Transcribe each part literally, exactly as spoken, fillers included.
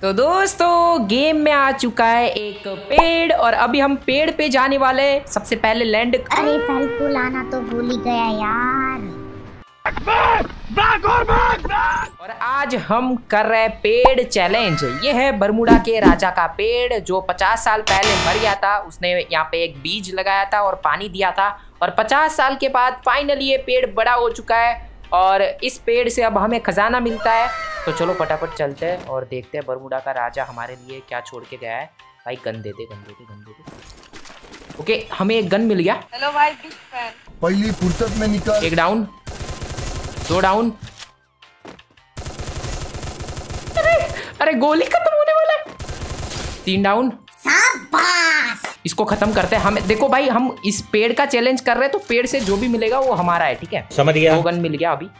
तो दोस्तों गेम में आ चुका है एक पेड़ और अभी हम पेड़ पे जाने वाले हैं। सबसे पहले लैंड। अरे फल लाना तो भूल ही गया यार। भाग और भाग, भाग। और आज हम कर रहे हैं पेड़ चैलेंज। ये है बरमूडा के राजा का पेड़ जो पचास साल पहले मर गया था। उसने यहाँ पे एक बीज लगाया था और पानी दिया था और पचास साल के बाद फाइनली ये पेड़ बड़ा हो चुका है और इस पेड़ से अब हमें खजाना मिलता है। तो चलो फटाफट चलते हैं और देखते हैं बरमूडा का राजा हमारे लिए क्या छोड़ के गया है। भाई गन दे दे, गन दे दे, गन दे दे। ओके हमें एक गन मिल गया। हेलो भाई बिग फैन। पहली फुर्सत में निकाल। एक डाउन, दो डाउन। अरे अरे गोली खत्म होने वाला है। तीन डाउन। शाबाश। इसको खत्म करते हैं। हमें देखो भाई, हम इस पेड़ का चैलेंज कर रहे हैं तो पेड़ से जो भी मिलेगा वो हमारा है, ठीक है? समझ गया। दो गन मिल गया अभी।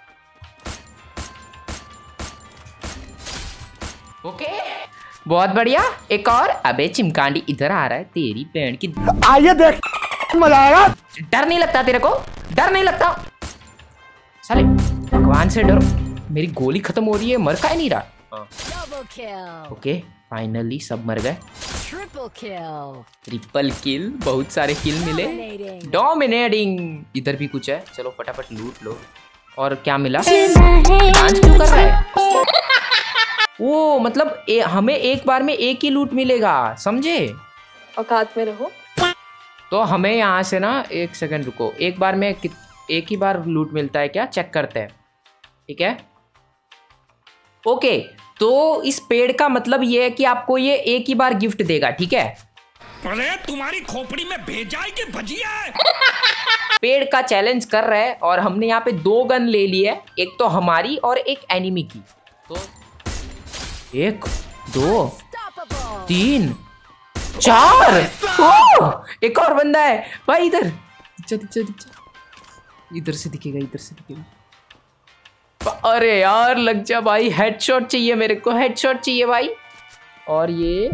ओके बहुत बढ़िया। एक और। अबे चिमकांडी इधर आ रहा है तेरी बहन की। आइए देख मजा आएगा। डर नहीं लगता तेरे को? डर नहीं लगता? साले भगवान से डरो। मेरी गोली खत्म हो रही है, मर का ही नहीं रहा। ओके फाइनली सब मर गए। ट्रिपल किल, बहुत सारे किल मिले। डोमिनेटिंग। इधर भी कुछ है, चलो फटाफट लूट लो। और क्या मिला? डांस क्यों कर रहा है? ओ मतलब ए, हमें एक बार में एक ही लूट मिलेगा, समझे? औकात में रहो। तो हमें यहाँ से ना, एक सेकंड रुको, एक बार में एक ही बार लूट मिलता है क्या? चेक करते हैं, ठीक है? ओके तो इस पेड़ का मतलब ये है कि आपको ये एक ही बार गिफ्ट देगा, ठीक है? अरे तुम्हारी खोपड़ी में भेजा है कि भजिया है? पेड़ का चैलेंज कर रहे हैं और हमने यहाँ पे दो गन ले ली है, एक तो हमारी और एक एनिमी की। तो एक, दो, तीन, चार। ओ, एक और बंदा है भाई इधर। दिखा, दिखा, दिखा। इधर से दिखेगा, इधर से दिखेगा। अरे यार लग जा भाई, हेडशॉट चाहिए मेरे को, हेडशॉट चाहिए भाई। और ये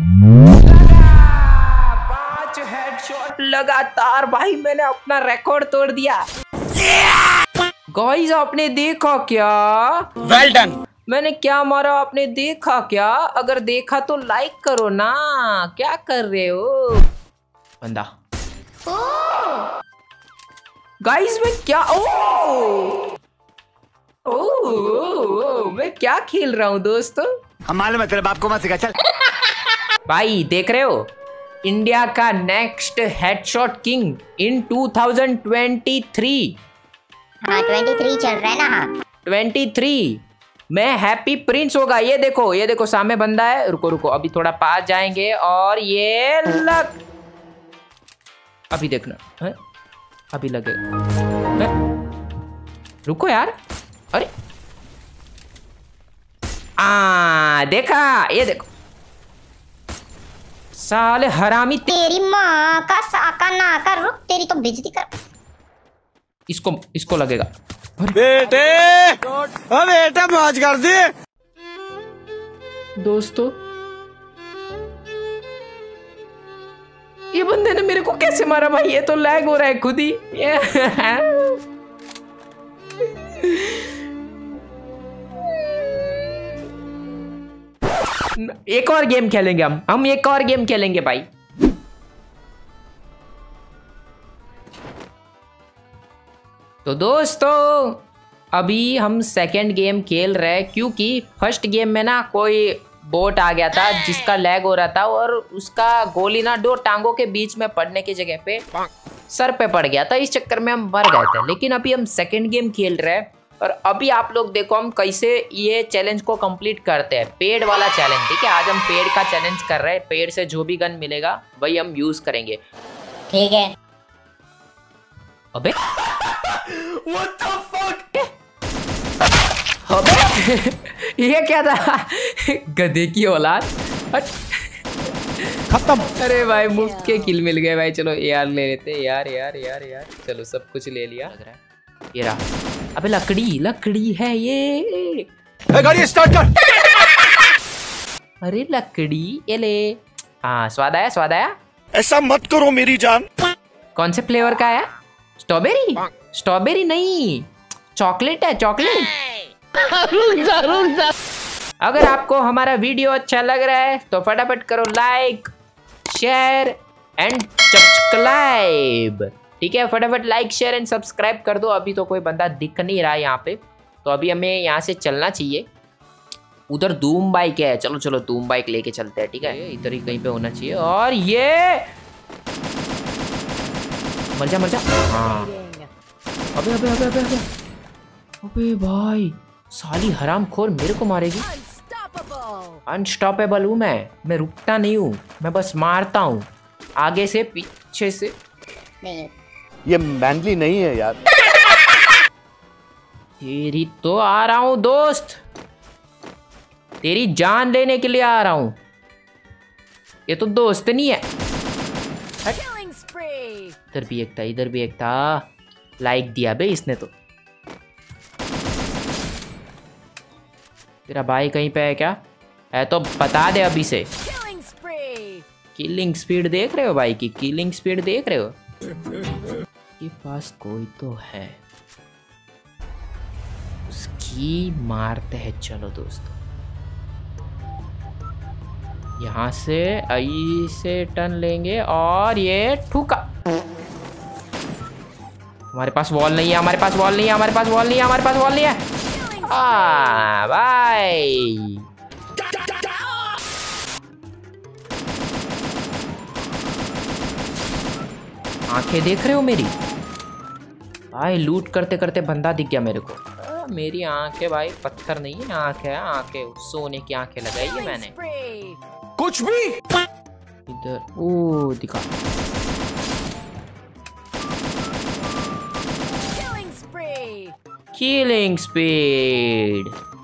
पांच हेडशॉट लगातार भाई, मैंने अपना रिकॉर्ड तोड़ दिया। गाइस आपने देखा क्या? Well done. मैंने क्या मारा आपने देखा क्या? अगर देखा तो लाइक करो ना, क्या कर रहे हो? बंदा गाइस मैं क्या ओ ओ, ओ, ओ मैं क्या खेल रहा हूँ दोस्तों? हमारे मतलब आपको मत सिखा चल। भाई देख रहे हो, इंडिया का next headshot king in two thousand twenty three. हाँ तेईस चल रहा है ना। हाँ तेईस मैं हैप्पी प्रिंस होगा। ये देखो, ये देखो सामने बंदा है। रुको रुको अभी थोड़ा पास जाएंगे और ये लग, अभी देखना है? अभी लगेगा। रुको यार, अरे आ देखा, ये देखो साले हरामी। तेरी माँ का साका ना कर, रुक तेरी तो बेइज्जती कर। इसको इसको लगेगा बेटे, ओ बेटा मौज कर दे। दोस्तों ये बंदे ने मेरे को कैसे मारा भाई? ये तो लैग हो रहा है खुद ही। एक और गेम खेलेंगे हम हम एक और गेम खेलेंगे भाई। तो दोस्तों अभी हम सेकंड गेम खेल रहे हैं क्योंकि फर्स्ट गेम में ना कोई बोट आ गया था जिसका लैग हो रहा था और उसका गोली ना दो टांगों के बीच में पड़ने की जगह पे सर पे पड़ गया था। इस चक्कर में हम मर गए थे। लेकिन अभी हम सेकंड गेम खेल रहे हैं और अभी आप लोग देखो हम कैसे ये चैलेंज को कंप्लीट करते हैं। पेड़ वाला चैलेंज, ठीक है? आज हम पेड़ का चैलेंज कर रहे हैं। पेड़ से जो भी गन मिलेगा वही हम यूज करेंगे, ठीक है? अबे What the fuck? अबे ये क्या था? गधे की औलाद। खत्म। अरे भाई मुफ्त के किल मिल गए भाई। चलो यार ले लेते यार यार यार यार चलो सब कुछ ले लिया। लग रहा है ये रहा। अबे लकड़ी, लकड़ी है ये। गाड़ी स्टार्ट कर। अरे लकड़ी ये ले। हाँ स्वाद आया, स्वाद आया। ऐसा मत करो मेरी जान। कौन से फ्लेवर का है? स्ट्रॉबेरी? स्ट्रॉबेरी नहीं, चॉकलेट है, चॉकलेट। अगर आपको हमारा वीडियो अच्छा लग रहा है तो फटाफट करो लाइक, शेयर एंड सब्सक्राइब। ठीक है, फटाफट लाइक, शेयर एंड सब्सक्राइब कर दो। अभी तो कोई बंदा दिख नहीं रहा है यहाँ पे, तो अभी हमें यहाँ से चलना चाहिए। उधर धूम बाइक है, चलो चलो धूम बाइक लेके चलते हैं। ठीक है, इधर ही कहीं पे होना चाहिए। और ये मर जा मर जा। हाँ, अबे अबे अबे अबे अबे अबे भाई, साली हरामखोर मेरे को मारेगी। अनस्टॉपेबल हूँ मैं मैं रुकता नहीं हूँ, मैं बस मारता हूँ आगे से पीछे से। ये मैनली नहीं है यार। तेरी तो आ रहा हूँ दोस्त, तेरी जान लेने के लिए आ रहा हूँ। ये तो दोस्त नहीं है। इधर भी एक था, इधर भी एक था। लाइक दिया बे इसने तो। तेरा भाई कहीं पे है क्या? है तो बता दे अभी से। किलिंग स्पीड देख रहे हो भाई की? किलिंग स्पीड देख रहे हो? के पास कोई तो है, उसकी मारते हैं। चलो दोस्तों, यहाँ से ऐसे टर्न लेंगे और ये ठुका। हमारे पास वॉल नहीं है, हमारे पास वॉल नहीं है, हमारे पास वॉल नहीं है, हमारे पास वॉल नहीं है। आ भाई, आंखें देख रहे हो मेरी? भाई लूट करते करते बंदा दिख गया मेरे को। आ, मेरी आंखें भाई पत्थर नहीं है, आंखें आंखें सोने की आंखें लगाई है मैंने। कुछ भी इधर ओ दिखा। Killing speed.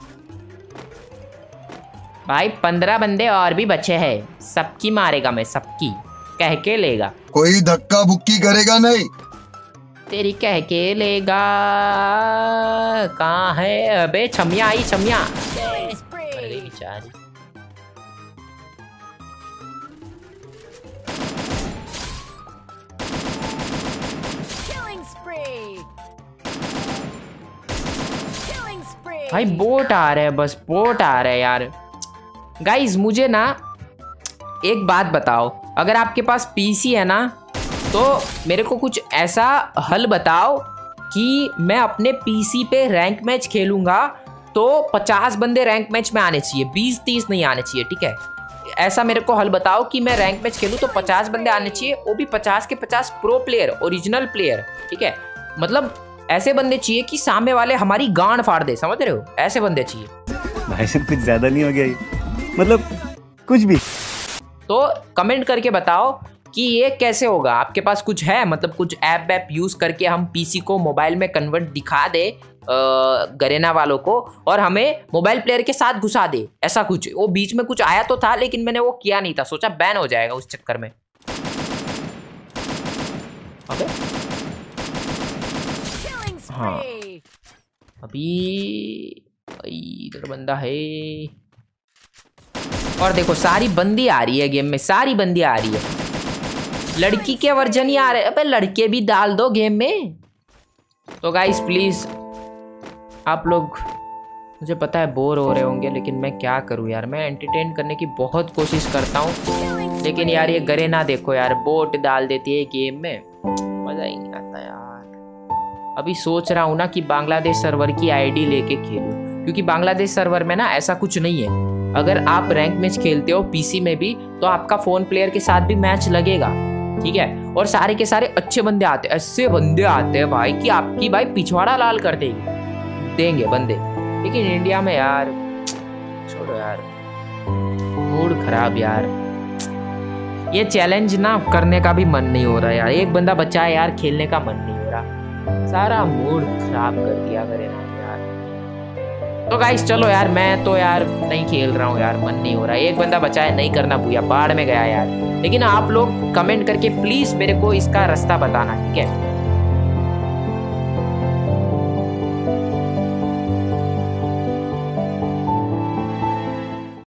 भाई पंद्रह बंदे और भी बचे हैं, सबकी मारेगा मैं, सबकी कह के लेगा। कोई धक्का बुक्की करेगा नहीं। तेरी कह के लेगा। कहाँ है? अबे छमिया आई, छमिया। अरे बेचारी। भाई बोट आ रहे हैं, बस बोट आ रहे हैं यार। गाइज मुझे ना एक बात बताओ, अगर आपके पास पीसी है ना तो मेरे को कुछ ऐसा हल बताओ कि मैं अपने पीसी पे रैंक मैच खेलूंगा तो पचास बंदे रैंक मैच में आने चाहिए, बीस तीस नहीं आने चाहिए। ठीक है, ऐसा मेरे को हल बताओ कि मैं रैंक मैच खेलूं तो पचास बंदे आने चाहिए, वो भी पचास के पचास प्रो प्लेयर, ओरिजिनल प्लेयर। ठीक है, मतलब ऐसे बंदे चाहिए कि सामने वाले हमारी गांड फाड़ दे, समझ रहे हो? ऐसे बंदे चाहिए। भाई साहब कुछ ज्यादा नहीं हो गया ये? मतलब कुछ भी। तो कमेंट करके बताओ कि ये कैसे होगा। आपके पास कुछ है, मतलब कुछ ऐप वैप यूज करके हम पीसी को मोबाइल में कन्वर्ट दिखा दे गरेना वालों को, और हमें मोबाइल प्लेयर के साथ घुसा दे, ऐसा कुछ। वो बीच में कुछ आया तो था लेकिन मैंने वो किया नहीं था, सोचा बैन हो जाएगा उस चक्कर में। अबे हाँ, अभी इधर बंदा है। और देखो सारी बंदी आ रही है गेम में, सारी बंदी आ रही है। लड़की के वर्जन ही आ रहे, अबे लड़के भी डाल दो गेम में। तो गाइस प्लीज आप लोग, मुझे पता है बोर हो रहे होंगे लेकिन मैं क्या करूं यार, मैं एंटरटेन करने की बहुत कोशिश करता हूं, लेकिन यार ये गरेना देखो यार, बोट डाल देती है गेम में, मजा ही नहीं आता यार। अभी सोच रहा हूँ ना कि बांग्लादेश सर्वर की आईडी लेके खेलूं, क्योंकि बांग्लादेश सर्वर में ना ऐसा कुछ नहीं है। अगर आप रैंक मैच खेलते हो पीसी में भी तो आपका फोन प्लेयर के साथ भी मैच लगेगा। ठीक है, और सारे के सारे अच्छे बंदे आते हैं, ऐसे बंदे आते हैं भाई कि आपकी भाई पिछवाड़ा लाल कर देंगे देंगे बंदे। लेकिन इंडिया में यार छोड़ो यार, मूड खराब यार। ये चैलेंज ना करने का भी मन नहीं हो रहा यार, एक बंदा बचा है यार, खेलने का मन नहीं हो रहा, सारा मूड खराब कर दिया करे ना यार। तो गाइस चलो यार, मैं तो यार नहीं खेल रहा हूँ यार, मन नहीं हो रहा है। एक बंदा बचा है, नहीं करना भूया, बाढ़ में गया यार। लेकिन आप लोग कमेंट करके प्लीज मेरे को इसका रास्ता बताना, ठीक है?